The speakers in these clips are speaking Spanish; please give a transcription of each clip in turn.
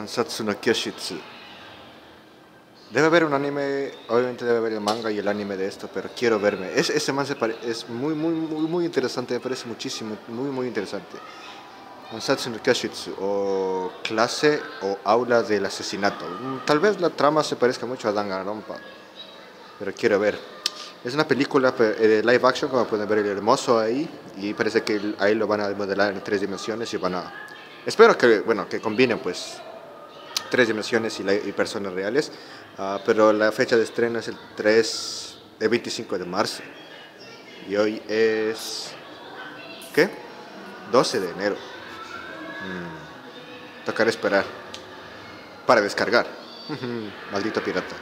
Hansatsu no Kyoshitsu. Debe haber un anime, obviamente debe haber el manga y el anime de esto, pero quiero verme. Ese man es muy interesante, me parece muchísimo, muy interesante. Hansatsu no Kyoshitsu, o clase o aula del asesinato. Tal vez la trama se parezca mucho a Danganronpa, pero quiero ver. Es una película de live action, como pueden ver el hermoso ahí, y parece que ahí lo van a modelar en 3 dimensiones y van a... Espero que, bueno, que combinen pues 3 dimensiones y personas reales, pero la fecha de estreno es el 25 de marzo, y hoy es... ¿qué? 12 de enero. Tocará esperar para descargar. Maldito pirata.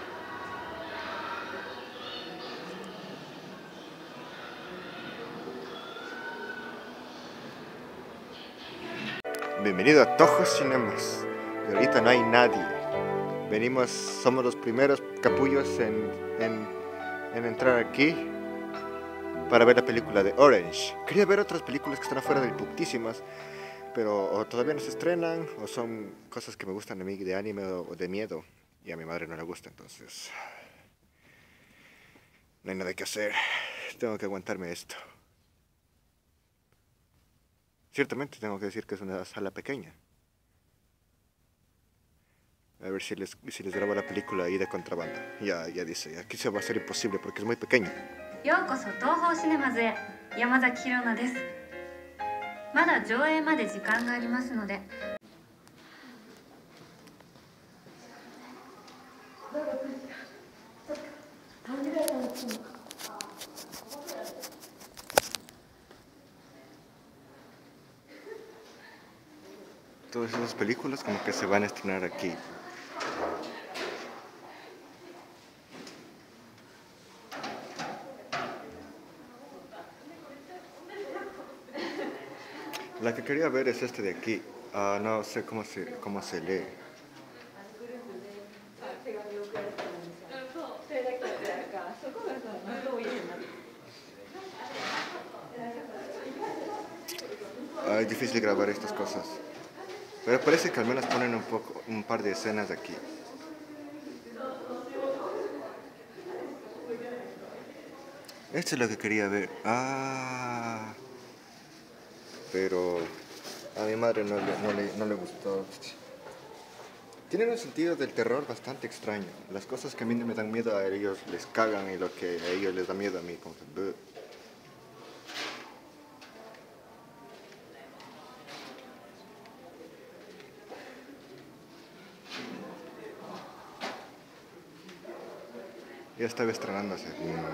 Bienvenido a Toho Cinemas. Y ahorita no hay nadie. Somos los primeros capullos en entrar aquí para ver la película de Orange. Quería ver otras películas que están afuera del putísimas, pero o todavía no se estrenan, o son cosas que me gustan a mí de anime o de miedo, y a mi madre no le gusta, entonces no hay nada que hacer. Tengo que aguantarme esto. Ciertamente tengo que decir que es una sala pequeña. A ver si les grabo la película ahí de contrabando. Ya dice, aquí se va a ser imposible porque es muy pequeño. ようこそ東宝シネマズへ。山崎紘奈です。まだ上映まで時間がありますので。 Todas esas películas como que se van a estrenar aquí. La que quería ver es este de aquí. No sé cómo se lee. Es difícil grabar estas cosas. Pero parece que al menos ponen un par de escenas de aquí. Esto es lo que quería ver. Pero a mi madre no le gustó. Tienen un sentido del terror bastante extraño. Las cosas que a mí me dan miedo a ellos les cagan, y lo que a ellos les da miedo a mí como que... Ya estaba estrenándose.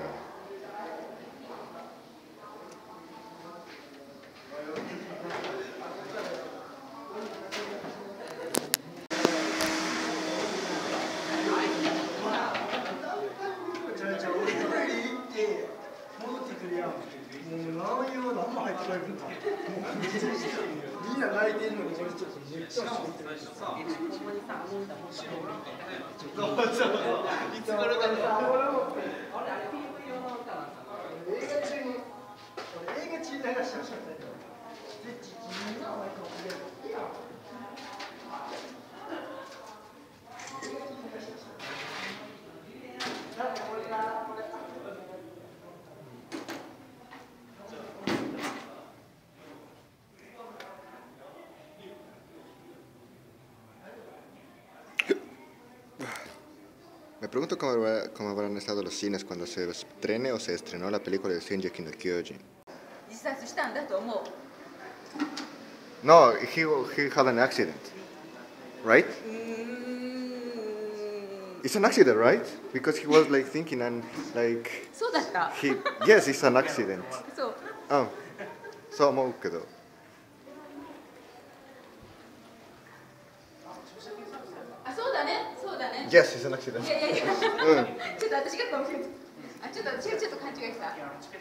Me pregunto cómo habrán estado los cines cuando se estrene o se estrenó la película de Shingeki no Kyojin. No, he had an accident, right? It's an accident, right? Because he was like thinking and like... Yes, it's an accident. Oh, そう思うけど。Yes, it's an accident. ちょっと私がかもしれない。ちょっと私がちょっと勘違いした。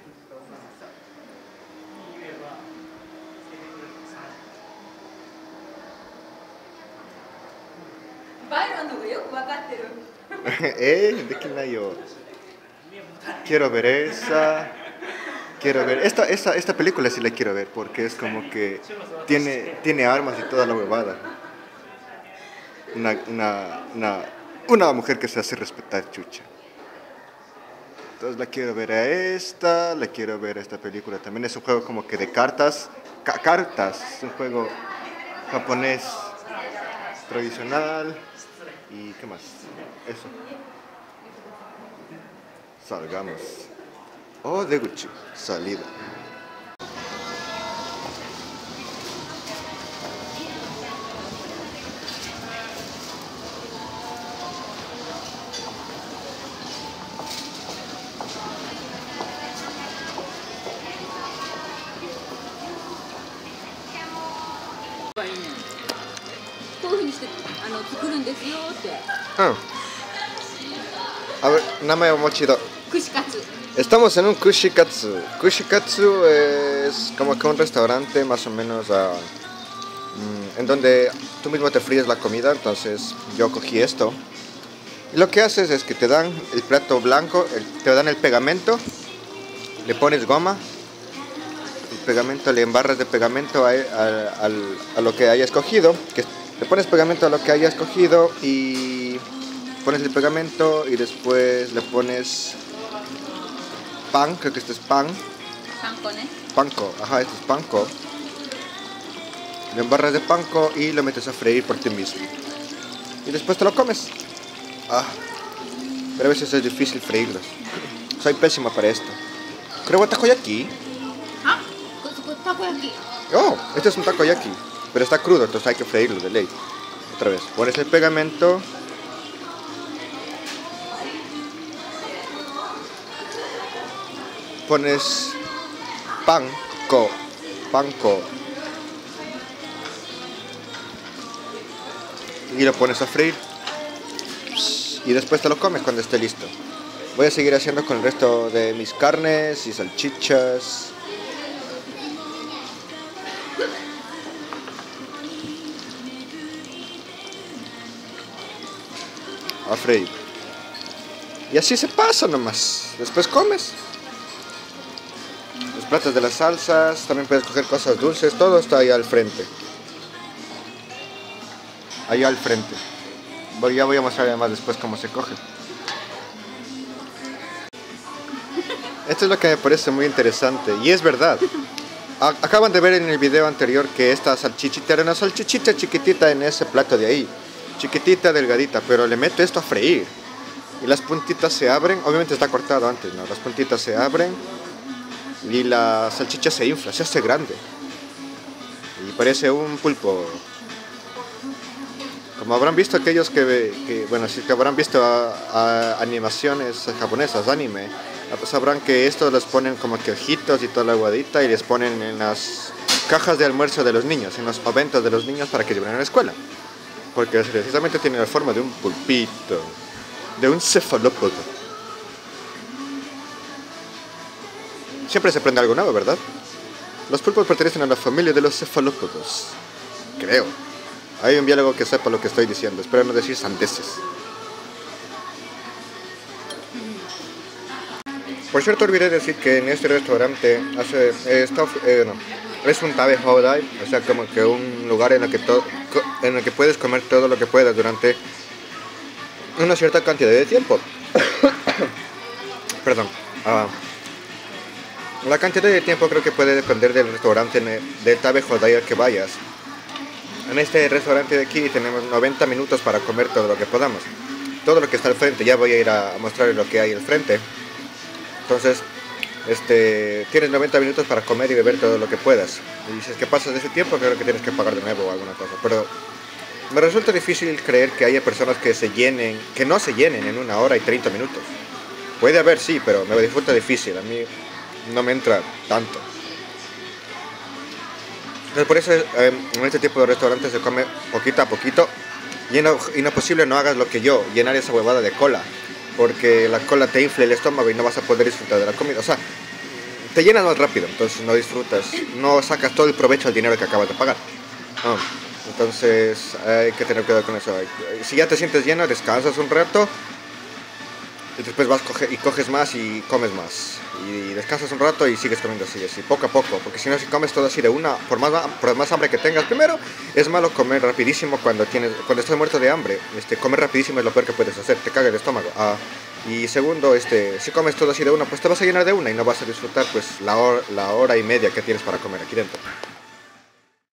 バイロンの方がよく分かってる。 できないよ。Quiero ver esa. Quiero ver. Esta película sí la quiero ver porque es como que tiene armas y toda la huevada. una mujer que se hace respetar, chucha. Entonces la quiero ver a esta, la quiero ver a esta película. También es un juego como que de cartas. Cartas, es un juego japonés tradicional. ¿Y qué más? Eso. Salgamos. Oh, Deguchi, salida. Ah. A ver, name o mochido. Kushikatsu. Estamos en un kushikatsu. Kushikatsu es como que un restaurante más o menos en donde tú mismo te fríes la comida. Entonces yo cogí esto. Y lo que haces es que te dan el plato blanco, te dan el pegamento, le pones goma, el pegamento, le embarras de pegamento a lo que hayas cogido. Le pones pegamento a lo que hayas cogido y pones el pegamento y después le pones pan, creo que este es pan. Panko, ¿eh? Panko, ajá, este es panko. Lo embarras de panko y lo metes a freír por ti mismo. Y después te lo comes. Pero a veces es difícil freírlos. Soy pésimo para esto. Creo que takoyaki. Ah, takoyaki. Oh, este es un takoyaki. Pero está crudo, entonces hay que freírlo de ley. Otra vez, pones el pegamento. Pones panko. Y lo pones a freír. Y después te lo comes cuando esté listo. Voy a seguir haciendo con el resto de mis carnes y salchichas. A freír. Y así se pasa nomás. Después comes. Los platos de las salsas, también puedes coger cosas dulces, todo está ahí al frente. Allá al frente. Ya voy a mostrar además después cómo se coge. Esto es lo que me parece muy interesante. Y es verdad. Acaban de ver en el video anterior que esta salchichita era una salchichita chiquitita en ese plato de ahí. Chiquitita, delgadita, pero le meto esto a freír. Y las puntitas se abren. Obviamente está cortado antes, ¿no? Las puntitas se abren. Y la salchicha se infla, se hace grande. Y parece un pulpo. Como habrán visto aquellos bueno, si que habrán visto animaciones japonesas, anime, sabrán que estos los ponen como que ojitos y toda la aguadita y les ponen en las cajas de almuerzo de los niños, en los oventos de los niños para que lleven a la escuela. Porque precisamente tiene la forma de un pulpito, de un cefalópodo. Siempre se aprende algo nuevo, ¿verdad? Los pulpos pertenecen a la familia de los cefalópodos. Creo. Hay un biólogo que sepa lo que estoy diciendo. Espero no decir sandeces. Por cierto, olvidé decir que en este restaurante es un tabe hodai, o sea, como que un lugar en el que puedes comer todo lo que puedas durante una cierta cantidad de tiempo. Perdón. La cantidad de tiempo creo que puede depender del restaurante del tabe hodai al que vayas. En este restaurante de aquí tenemos 90 minutos para comer todo lo que podamos. Todo lo que está al frente, ya voy a ir a mostrarles lo que hay al frente. Entonces, tienes 90 minutos para comer y beber todo lo que puedas. Y si es que pasas de ese tiempo, creo que tienes que pagar de nuevo o alguna cosa. Pero me resulta difícil creer que haya personas que no se llenen en 1 hora y 30 minutos. Puede haber, sí, pero me resulta difícil. A mí no me entra tanto. Entonces, por eso en este tipo de restaurantes se come poquito a poquito. Y en lo posible no hagas lo que yo, llenar esa huevada de cola. Porque la cola te infla el estómago y no vas a poder disfrutar de la comida. O sea, te llenas más rápido, entonces no disfrutas, no sacas todo el provecho del dinero que acabas de pagar. Entonces hay que tener cuidado con eso. Si ya te sientes lleno, descansas un rato Y después y coges más y comes más. Y descansas un rato y sigues comiendo así, poco a poco. Porque si no, si comes todo así de una, por más hambre que tengas, primero, es malo comer rapidísimo cuando estás muerto de hambre. Comer rapidísimo es lo peor que puedes hacer, te caga el estómago. Y segundo, si comes todo así de una, pues te vas a llenar de una y no vas a disfrutar pues la hora y media que tienes para comer aquí dentro.